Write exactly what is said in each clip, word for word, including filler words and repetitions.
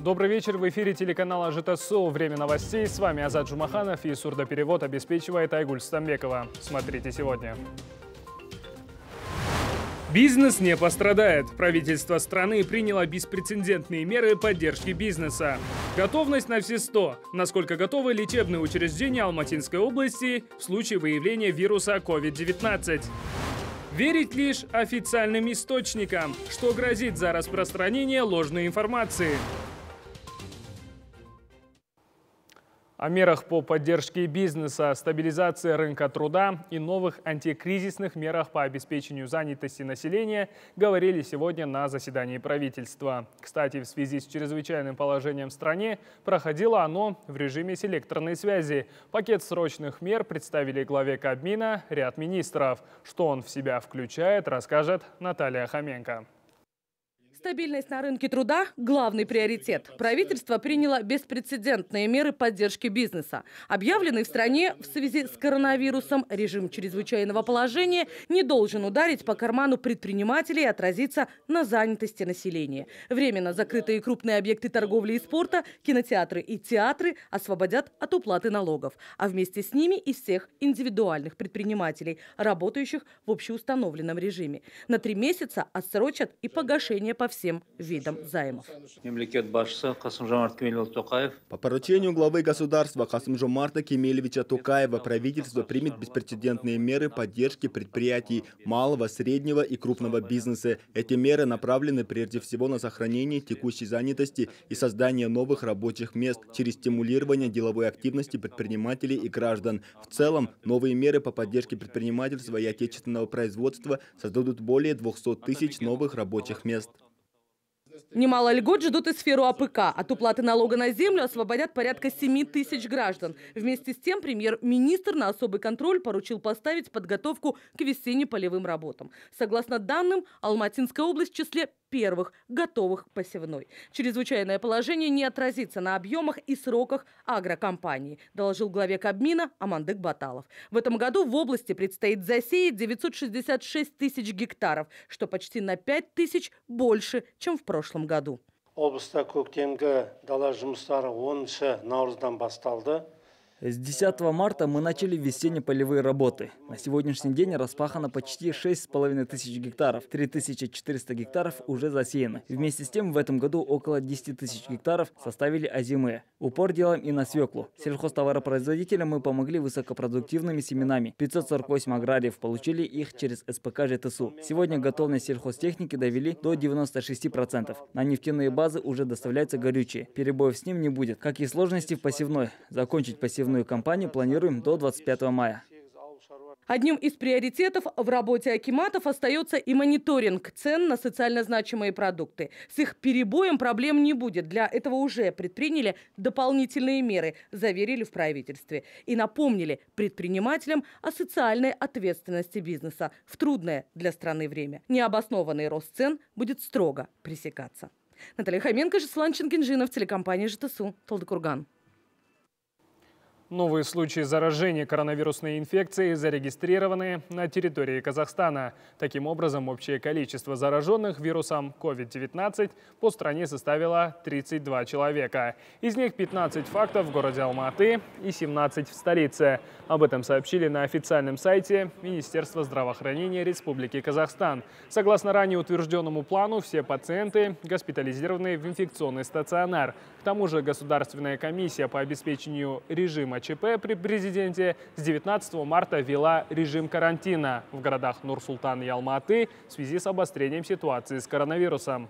Добрый вечер. В эфире телеканала ЖТСУ. Время новостей. С вами Азат Жумаханов и сурдоперевод обеспечивает Айгуль Стамбекова. Смотрите сегодня. Бизнес не пострадает. Правительство страны приняло беспрецедентные меры поддержки бизнеса. Готовность на все сто. Насколько готовы лечебные учреждения Алматинской области в случае выявления вируса ковид девятнадцать? Верить лишь официальным источникам. Что грозит за распространение ложной информации? О мерах по поддержке бизнеса, стабилизации рынка труда и новых антикризисных мерах по обеспечению занятости населения говорили сегодня на заседании правительства. Кстати, в связи с чрезвычайным положением в стране проходило оно в режиме селекторной связи. Пакет срочных мер представили главе Кабмина ряд министров. Что он в себя включает, расскажет Наталья Хоменко. Стабильность на рынке труда – главный приоритет. Правительство приняло беспрецедентные меры поддержки бизнеса. Объявленный в стране в связи с коронавирусом режим чрезвычайного положения не должен ударить по карману предпринимателей и отразиться на занятости населения. Временно закрытые крупные объекты торговли и спорта, кинотеатры и театры освободят от уплаты налогов, а вместе с ними и всех индивидуальных предпринимателей, работающих в общеустановленном режиме. На три месяца отсрочат и погашение по всем видам займов. По поручению главы государства Касым-Жомарта Кемелевича Токаева правительство примет беспрецедентные меры поддержки предприятий малого, среднего и крупного бизнеса. Эти меры направлены прежде всего на сохранение текущей занятости и создание новых рабочих мест через стимулирование деловой активности предпринимателей и граждан. В целом, новые меры по поддержке предпринимательства и отечественного производства создадут более двухсот тысяч новых рабочих мест. Немало льгот ждут и сферу А П К. От уплаты налога на землю освободят порядка семи тысяч граждан. Вместе с тем премьер-министр на особый контроль поручил поставить подготовку к весенне-полевым работам. Согласно данным, Алматинская область в числе первых готовых к посевной. Чрезвычайное положение не отразится на объемах и сроках агрокомпании, доложил главе Кабмина Амандык Баталов. В этом году в области предстоит засеять девятьсот шестьдесят шесть тысяч гектаров, что почти на пять тысяч больше, чем в прошлом году. Областа көктемгі дала жұмыстары оныншы наурыздан басталды. С десятого марта мы начали весенне-полевые работы. На сегодняшний день распахано почти шесть с половиной тысяч гектаров. три тысячи четыреста гектаров уже засеяны. Вместе с тем в этом году около десяти тысяч гектаров составили озимые. Упор делаем и на свеклу. Сельхозтоваропроизводителям мы помогли высокопродуктивными семенами. пятьсот сорок восемь аграриев получили их через С П К Ж Т С У. Сегодня готовность сельхозтехники довели до девяноста шести процентов. На нефтяные базы уже доставляется горючее. Перебоев с ним не будет. Как и сложности в посевной. Закончить посевную кампанию планируем до двадцать пятого мая. Одним из приоритетов в работе акиматов остается и мониторинг цен на социально значимые продукты. С их перебоем проблем не будет. Для этого уже предприняли дополнительные меры, заверили в правительстве. И напомнили предпринимателям о социальной ответственности бизнеса в трудное для страны время. Необоснованный рост цен будет строго пресекаться. Наталья Хоменко, Жасулан Чингинжинов, телекомпания Ж Т С У, Талдыкурган. Новые случаи заражения коронавирусной инфекцией зарегистрированы на территории Казахстана. Таким образом, общее количество зараженных вирусом ковид девятнадцать по стране составило тридцать два человека. Из них пятнадцать фактов в городе Алматы и семнадцать в столице. Об этом сообщили на официальном сайте Министерства здравоохранения Республики Казахстан. Согласно ранее утвержденному плану, все пациенты госпитализированы в инфекционный стационар. К тому же Государственная комиссия по обеспечению режима Ч П при президенте с девятнадцатого марта ввела режим карантина в городах Нур-Султан и Алматы в связи с обострением ситуации с коронавирусом.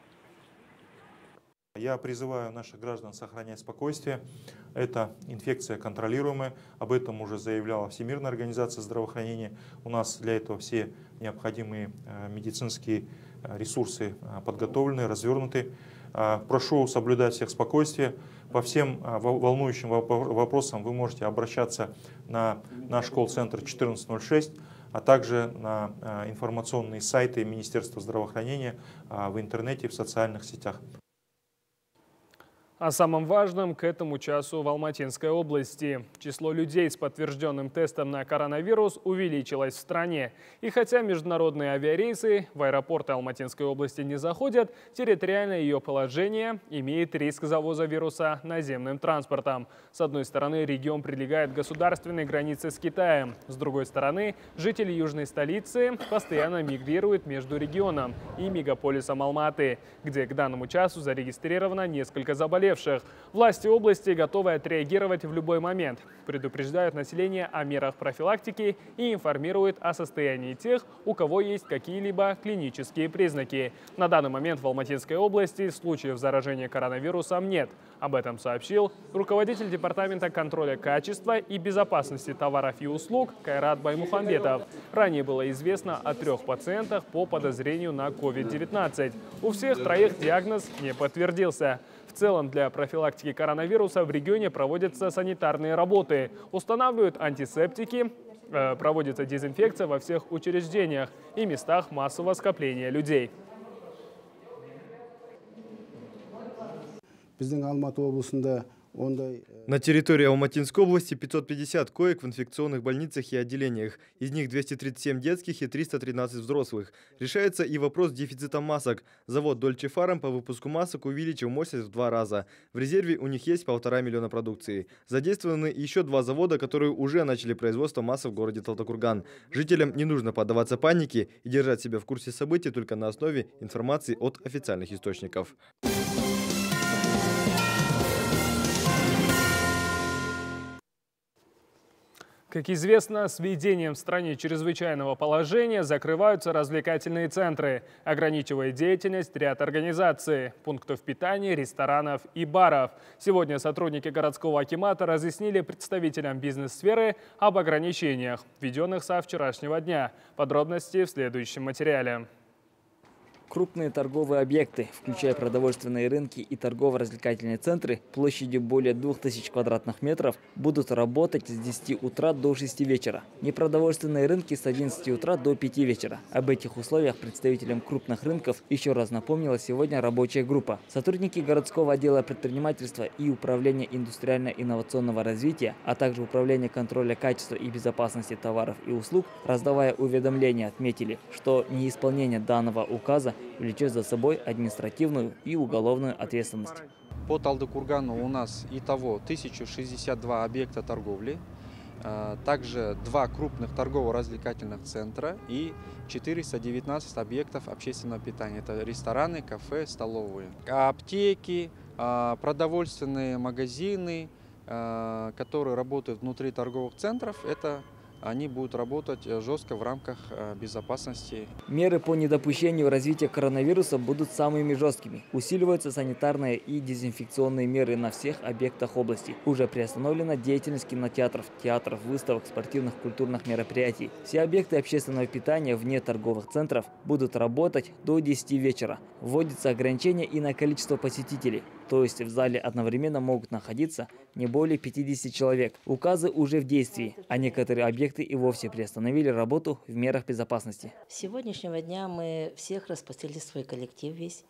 Я призываю наших граждан сохранять спокойствие. Эта инфекция контролируемая. Об этом уже заявляла Всемирная организация здравоохранения. У нас для этого все необходимые медицинские ресурсы подготовлены, развернуты. Прошу соблюдать всех спокойствие. По всем волнующим вопросам вы можете обращаться на наш колл-центр четырнадцать ноль шесть, а также на информационные сайты Министерства здравоохранения в интернете, в социальных сетях. О самом важном к этому часу в Алматинской области. Число людей с подтвержденным тестом на коронавирус увеличилось в стране. И хотя международные авиарейсы в аэропорты Алматинской области не заходят, территориальное ее положение имеет риск завоза вируса наземным транспортом. С одной стороны, регион прилегает к государственной границе с Китаем. С другой стороны, жители южной столицы постоянно мигрируют между регионом и мегаполисом Алматы, где к данному часу зарегистрировано несколько заболевших. Власти области готовы отреагировать в любой момент, предупреждают население о мерах профилактики и информируют о состоянии тех, у кого есть какие-либо клинические признаки. На данный момент в Алматинской области случаев заражения коронавирусом нет. Об этом сообщил руководитель Департамента контроля качества и безопасности товаров и услуг Кайрат Баймухамбетов. Ранее было известно о трех пациентах по подозрению на ковид девятнадцать. У всех троих диагноз не подтвердился. В целом для профилактики коронавируса в регионе проводятся санитарные работы, устанавливают антисептики, э, проводится дезинфекция во всех учреждениях и местах массового скопления людей. На территории Алматинской области пятьсот пятьдесят коек в инфекционных больницах и отделениях. Из них двести тридцать семь детских и триста тринадцать взрослых. Решается и вопрос дефицита масок. Завод Дольче Фарм по выпуску масок увеличил мощность в два раза. В резерве у них есть полтора миллиона продукции. Задействованы еще два завода, которые уже начали производство масок в городе Талтакурган. Жителям не нужно поддаваться панике и держать себя в курсе событий только на основе информации от официальных источников. Как известно, с введением в стране чрезвычайного положения закрываются развлекательные центры, ограничивая деятельность ряд организаций, пунктов питания, ресторанов и баров. Сегодня сотрудники городского акимата разъяснили представителям бизнес-сферы об ограничениях, введенных со вчерашнего дня. Подробности в следующем материале. Крупные торговые объекты, включая продовольственные рынки и торгово-развлекательные центры площадью более двух тысяч квадратных метров, будут работать с десяти утра до шести вечера. Непродовольственные рынки с одиннадцати утра до пяти вечера. Об этих условиях представителям крупных рынков еще раз напомнила сегодня рабочая группа. Сотрудники городского отдела предпринимательства и управления индустриально-инновационного развития, а также управления контроля качества и безопасности товаров и услуг, раздавая уведомления, отметили, что неисполнение данного указа влечет за собой административную и уголовную ответственность. По Талдыкургану у нас итого тысяча шестьдесят два объекта торговли, также два крупных торгово-развлекательных центра и четыреста девятнадцать объектов общественного питания. Это рестораны, кафе, столовые. Аптеки, продовольственные магазины, которые работают внутри торговых центров, это они будут работать жестко в рамках безопасности. Меры по недопущению развития коронавируса будут самыми жесткими. Усиливаются санитарные и дезинфекционные меры на всех объектах области. Уже приостановлена деятельность кинотеатров, театров, выставок, спортивных, культурных мероприятий. Все объекты общественного питания вне торговых центров будут работать до десяти вечера. Вводится ограничение и на количество посетителей. То есть в зале одновременно могут находиться не более пятидесяти человек. Указы уже в действии, а некоторые объекты и вовсе приостановили работу в мерах безопасности. С сегодняшнего дня мы всех распустили в свой коллектив весь,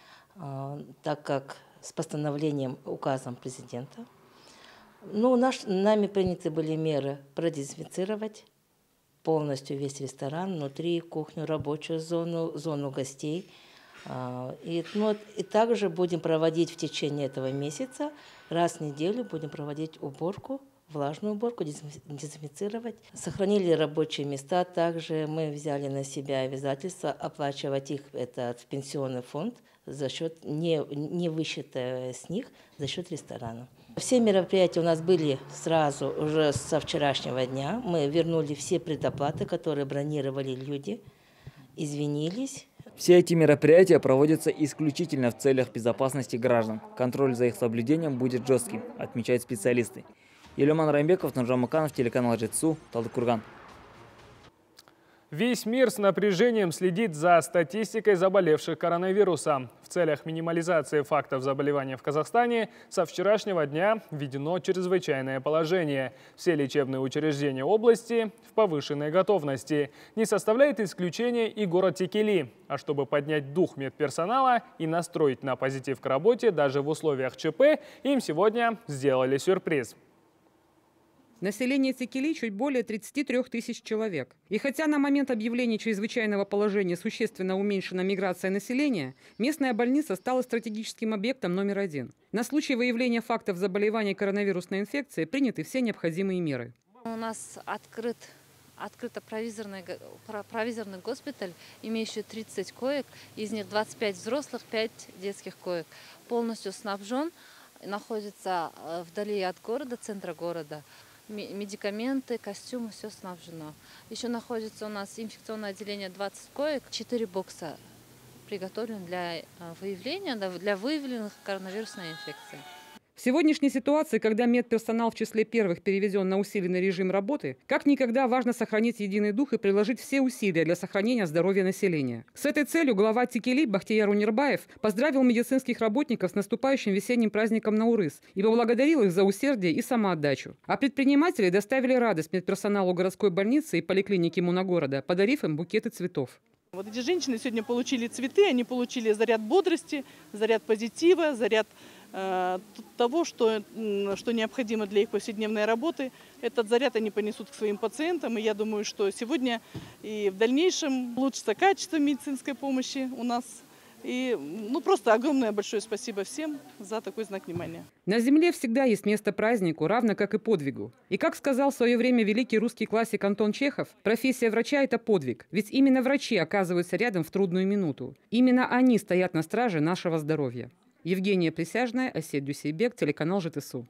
так как с постановлением, указом президента. Ну, наш, нами приняты были меры продезинфицировать полностью весь ресторан, внутри кухню, рабочую зону, зону гостей. И, ну, и также будем проводить в течение этого месяца, раз в неделю будем проводить уборку, влажную уборку, дезинфицировать. Сохранили рабочие места, также мы взяли на себя обязательство оплачивать их это в пенсионный фонд за счет, не, не высчитая с них, за счет ресторана. Все мероприятия у нас были сразу, уже со вчерашнего дня. Мы вернули все предоплаты, которые бронировали люди, извинились. Все эти мероприятия проводятся исключительно в целях безопасности граждан. Контроль за их соблюдением будет жестким, отмечают специалисты. Елеман Рамбеков, Нуржан Муканов, телеканал Жетсу, Талдыкурган. Весь мир с напряжением следит за статистикой заболевших коронавирусом. В целях минимализации фактов заболевания в Казахстане со вчерашнего дня введено чрезвычайное положение. Все лечебные учреждения области в повышенной готовности. Не составляет исключения и город Текели. А чтобы поднять дух медперсонала и настроить на позитив к работе даже в условиях ЧП, им сегодня сделали сюрприз. Население Текели чуть более тридцати трёх тысяч человек. И хотя на момент объявления чрезвычайного положения существенно уменьшена миграция населения, местная больница стала стратегическим объектом номер один. На случай выявления фактов заболевания коронавирусной инфекцией приняты все необходимые меры. У нас открыт, открыт провизорный, провизорный госпиталь, имеющий тридцать коек, из них двадцать пять взрослых, пять детских коек. Полностью снабжен, находится вдали от города, центра города. Медикаменты, костюмы, все снабжено. Еще находится у нас инфекционное отделение двадцать коек, четыре бокса приготовлены для выявления, для выявленных коронавирусной инфекции. В сегодняшней ситуации, когда медперсонал в числе первых переведен на усиленный режим работы, как никогда важно сохранить единый дух и приложить все усилия для сохранения здоровья населения. С этой целью глава Текели Бахтияр Унирбаев поздравил медицинских работников с наступающим весенним праздником Наурыз и поблагодарил их за усердие и самоотдачу. А предприниматели доставили радость медперсоналу городской больницы и поликлиники Мунагорода, подарив им букеты цветов. Вот эти женщины сегодня получили цветы, они получили заряд бодрости, заряд позитива, заряд э, того, что, что необходимо для их повседневной работы. Этот заряд они понесут к своим пациентам, и я думаю, что сегодня и в дальнейшем улучшится качество медицинской помощи у нас. И ну, просто огромное большое спасибо всем за такой знак внимания. На земле всегда есть место празднику, равно как и подвигу. И как сказал в свое время великий русский классик Антон Чехов, профессия врача – это подвиг. Ведь именно врачи оказываются рядом в трудную минуту. Именно они стоят на страже нашего здоровья. Евгения Присяжная, Асет Дюсейбек, телеканал ЖТСУ.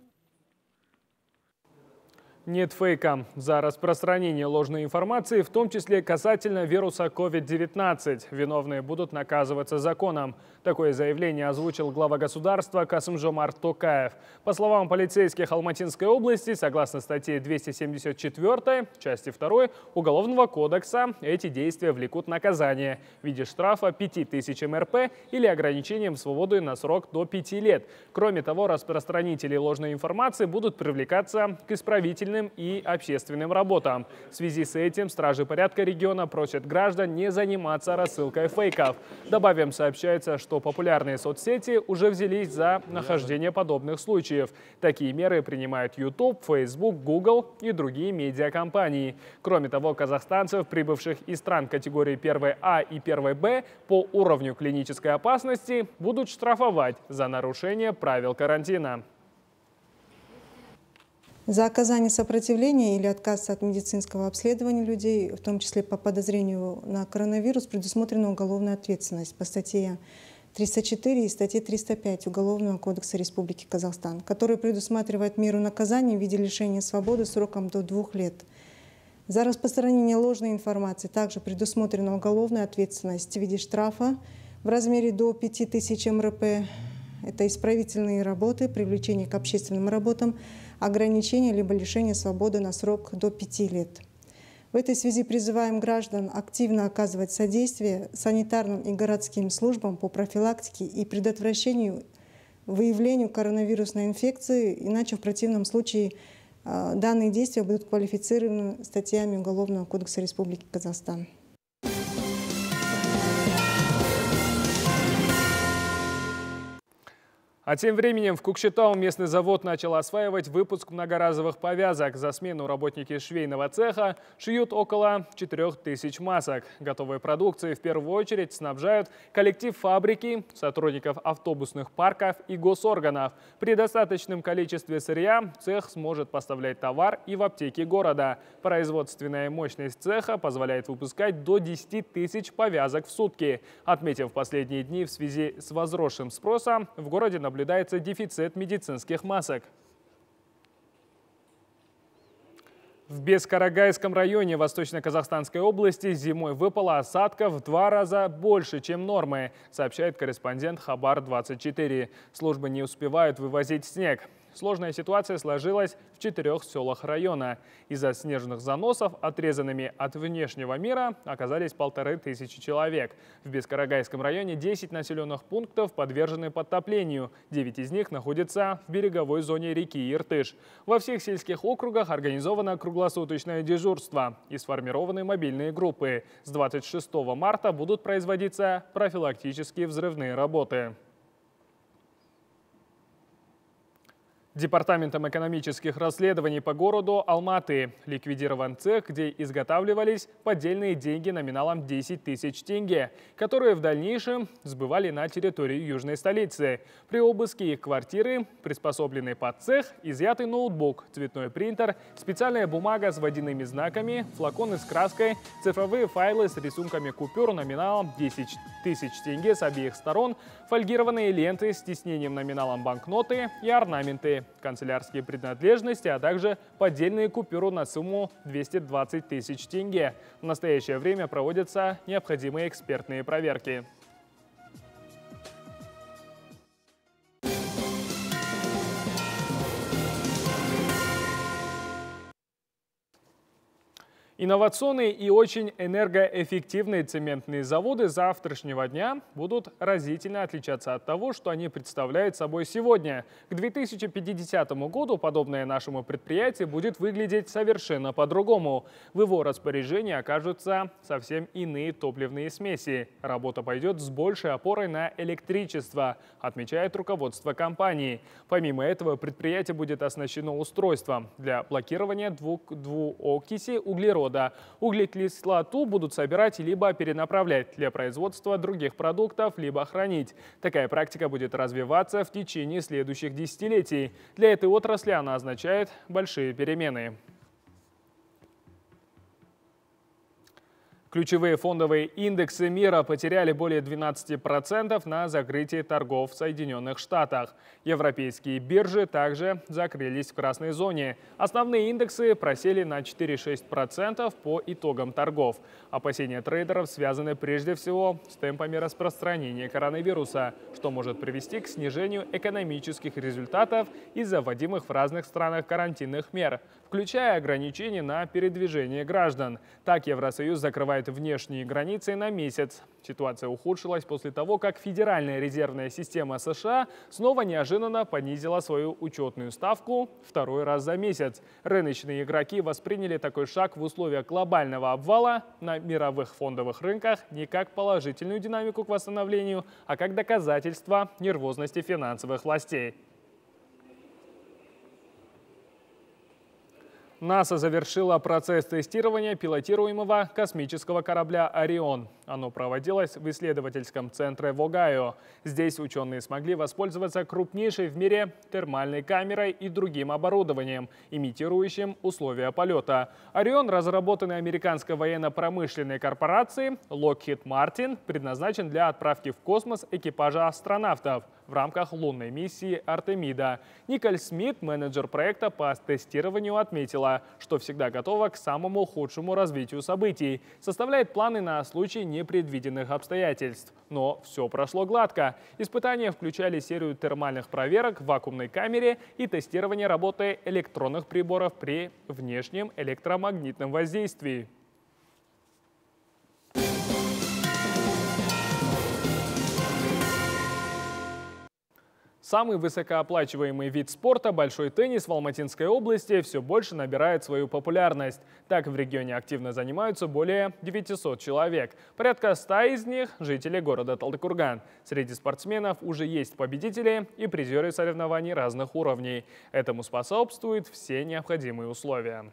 Нет фейка. За распространение ложной информации, в том числе касательно вируса ковид девятнадцать, виновные будут наказываться законом. Такое заявление озвучил глава государства Касым-Жомарт Токаев. По словам полицейских Алматинской области, согласно статье двести семьдесят четвёртой, части второй Уголовного кодекса, эти действия влекут наказание в виде штрафа пяти тысяч эм эр пэ или ограничением свободы на срок до пяти лет. Кроме того, распространители ложной информации будут привлекаться к исправительным и общественным работам. В связи с этим стражи порядка региона просят граждан не заниматься рассылкой фейков. Добавим, сообщается, что популярные соцсети уже взялись за нахождение подобных случаев. Такие меры принимают YouTube, Facebook, Google и другие медиакомпании. Кроме того, казахстанцев, прибывших из стран категории первой А и первой Б по уровню клинической опасности, будут штрафовать за нарушение правил карантина. За оказание сопротивления или отказ от медицинского обследования людей, в том числе по подозрению на коронавирус, предусмотрена уголовная ответственность по статье триста четыре и статье триста пять Уголовного кодекса Республики Казахстан, который предусматривает меру наказания в виде лишения свободы сроком до двух лет. За распространение ложной информации также предусмотрена уголовная ответственность в виде штрафа в размере до пяти тысяч эм эр пэ. Это исправительные работы, привлечение к общественным работам, ограничение либо лишение свободы на срок до пяти лет. В этой связи призываем граждан активно оказывать содействие санитарным и городским службам по профилактике и предотвращению выявлению коронавирусной инфекции, иначе в противном случае э, данные действия будут квалифицированы статьями Уголовного кодекса Республики Казахстан. А тем временем в Кукшетау местный завод начал осваивать выпуск многоразовых повязок. За смену работники швейного цеха шьют около четырёх тысяч масок. Готовой продукцией в первую очередь снабжают коллектив фабрики, сотрудников автобусных парков и госорганов. При достаточном количестве сырья цех сможет поставлять товар и в аптеки города. Производственная мощность цеха позволяет выпускать до десяти тысяч повязок в сутки. Отметив последние дни в связи с возросшим спросом, в городе наблюдается наблюдается дефицит медицинских масок. В Бескарагайском районе Восточно-Казахстанской области зимой выпало осадков в два раза больше, чем нормы, сообщает корреспондент Хабар двадцать четыре. Службы не успевают вывозить снег. Сложная ситуация сложилась в четырех селах района. Из-за снежных заносов отрезанными от внешнего мира оказались полторы тысячи человек. В Бескарагайском районе десять населенных пунктов подвержены подтоплению. девять из них находятся в береговой зоне реки Иртыш. Во всех сельских округах организовано круглосуточное дежурство и сформированы мобильные группы. С двадцать шестого марта будут производиться профилактические взрывные работы. Департаментом экономических расследований по городу Алматы ликвидирован цех, где изготавливались поддельные деньги номиналом десять тысяч тенге, которые в дальнейшем сбывали на территории южной столицы. При обыске их квартиры, приспособленный под цех, изъятый ноутбук, цветной принтер, специальная бумага с водяными знаками, флаконы с краской, цифровые файлы с рисунками купюр номиналом десять тысяч тенге с обеих сторон, фольгированные ленты с тиснением номиналом банкноты и орнаменты, канцелярские принадлежности, а также поддельные купюры на сумму двести двадцать тысяч тенге. В настоящее время проводятся необходимые экспертные проверки. Инновационные и очень энергоэффективные цементные заводы завтрашнего дня будут разительно отличаться от того, что они представляют собой сегодня. К две тысячи пятидесятому году подобное нашему предприятию будет выглядеть совершенно по-другому. В его распоряжении окажутся совсем иные топливные смеси. Работа пойдет с большей опорой на электричество, отмечает руководство компании. Помимо этого, предприятие будет оснащено устройством для блокирования двуокиси углерода. Углекислоту будут собирать либо перенаправлять для производства других продуктов, либо хранить. Такая практика будет развиваться в течение следующих десятилетий. Для этой отрасли она означает большие перемены. Ключевые фондовые индексы мира потеряли более двенадцати процентов на закрытии торгов в Соединенных Штатах. Европейские биржи также закрылись в красной зоне. Основные индексы просели на четыре целых шесть десятых процента по итогам торгов. Опасения трейдеров связаны прежде всего с темпами распространения коронавируса, что может привести к снижению экономических результатов из-за вводимых в разных странах карантинных мер, включая ограничения на передвижение граждан. Так, Евросоюз закрывает внешние границы на месяц. Ситуация ухудшилась после того, как Федеральная резервная система США снова неожиданно понизила свою учетную ставку второй раз за месяц. Рыночные игроки восприняли такой шаг в условиях глобального обвала на мировых фондовых рынках не как положительную динамику к восстановлению, а как доказательство нервозности финансовых властей. НАСА завершила процесс тестирования пилотируемого космического корабля «Орион». Оно проводилось в исследовательском центре в Огайо. Здесь ученые смогли воспользоваться крупнейшей в мире термальной камерой и другим оборудованием, имитирующим условия полета. «Орион», разработанный американской военно-промышленной корпорацией Lockheed Martin, предназначен для отправки в космос экипажа астронавтов в рамках лунной миссии «Артемида». Николь Смит, менеджер проекта по тестированию, отметила, что всегда готова к самому худшему развитию событий, составляет планы на случай непредвиденных обстоятельств. Но все прошло гладко. Испытания включали серию термальных проверок в вакуумной камере и тестирование работы электронных приборов при внешнем электромагнитном воздействии. Самый высокооплачиваемый вид спорта – большой теннис в Алматинской области все больше набирает свою популярность. Так, в регионе активно занимаются более девятисот человек. Порядка ста из них – жители города Талдыкурган. Среди спортсменов уже есть победители и призеры соревнований разных уровней. Этому способствуют все необходимые условия.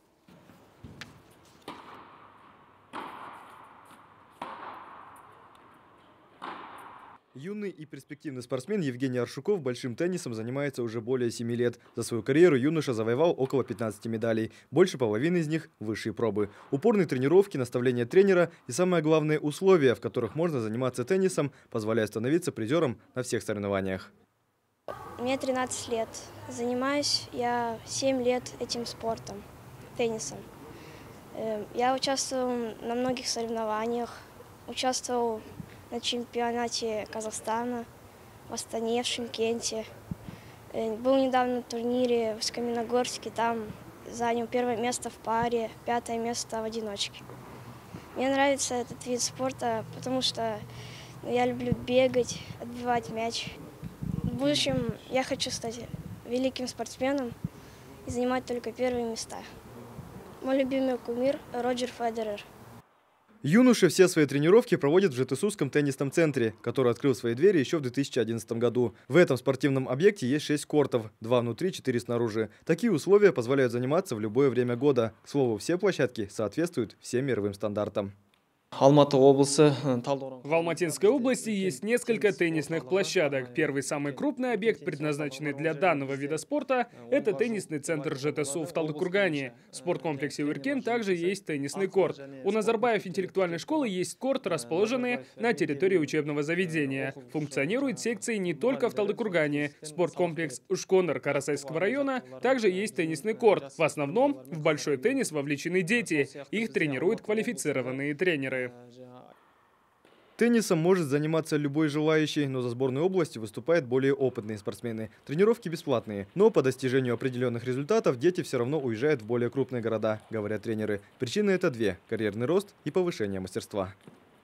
Юный и перспективный спортсмен Евгений Аршуков большим теннисом занимается уже более семи лет. За свою карьеру юноша завоевал около пятнадцати медалей. Больше половины из них – высшие пробы. Упорные тренировки, наставления тренера и, самое главное, условия, в которых можно заниматься теннисом, позволяют становиться призером на всех соревнованиях. Мне тринадцать лет. Занимаюсь я семь лет этим спортом, теннисом. Я участвовал на многих соревнованиях, участвовал на чемпионате Казахстана, в Астане, в Шымкенте. Был недавно на турнире в Каменногорске, там занял первое место в паре, пятое место в одиночке. Мне нравится этот вид спорта, потому что я люблю бегать, отбивать мяч. В будущем я хочу стать великим спортсменом и занимать только первые места. Мой любимый кумир – Роджер Федерер. Юноши все свои тренировки проводят в Жетысусском теннисном центре, который открыл свои двери еще в две тысячи одиннадцатом году. В этом спортивном объекте есть шесть кортов, два внутри, четыре снаружи. Такие условия позволяют заниматься в любое время года. К слову, все площадки соответствуют всем мировым стандартам. В Алматинской области есть несколько теннисных площадок. Первый, самый крупный объект, предназначенный для данного вида спорта, это теннисный центр ЖТСУ в Талдыкургане. В спорткомплексе Уиркен также есть теннисный корт. У Назарбаев интеллектуальной школы есть корт, расположенный на территории учебного заведения. Функционируют секции не только в Талдыкургане. Спорткомплекс Ушконар Карасайского района также есть теннисный корт. В основном в большой теннис вовлечены дети. Их тренируют квалифицированные тренеры. Теннисом может заниматься любой желающий, но за сборную области выступают более опытные спортсмены. Тренировки бесплатные, но по достижению определенных результатов дети все равно уезжают в более крупные города, говорят тренеры. Причины это две – карьерный рост и повышение мастерства.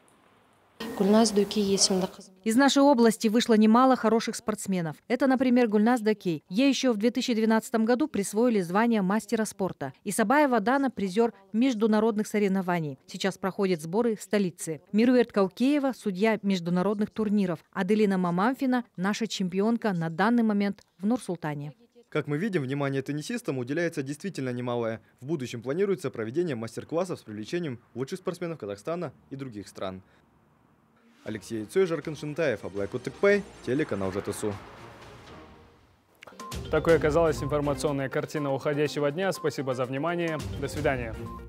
Из нашей области вышло немало хороших спортсменов. Это, например, Гульназ Дакей. Ей еще в две тысячи двенадцатом году присвоили звание мастера спорта. Исабаева Дана – призер международных соревнований. Сейчас проходят сборы в столице. Мируэрт Каукеева – судья международных турниров. Аделина Мамамфина – наша чемпионка на данный момент в Нур-Султане. Как мы видим, внимание теннисистам уделяется действительно немалое. В будущем планируется проведение мастер-классов с привлечением лучших спортсменов Казахстана и других стран. Алексей Цой, Жаркан Шентаев, Аблай Кутыкпай, телеканал ЖТСУ. Такой оказалась информационная картина уходящего дня. Спасибо за внимание. До свидания.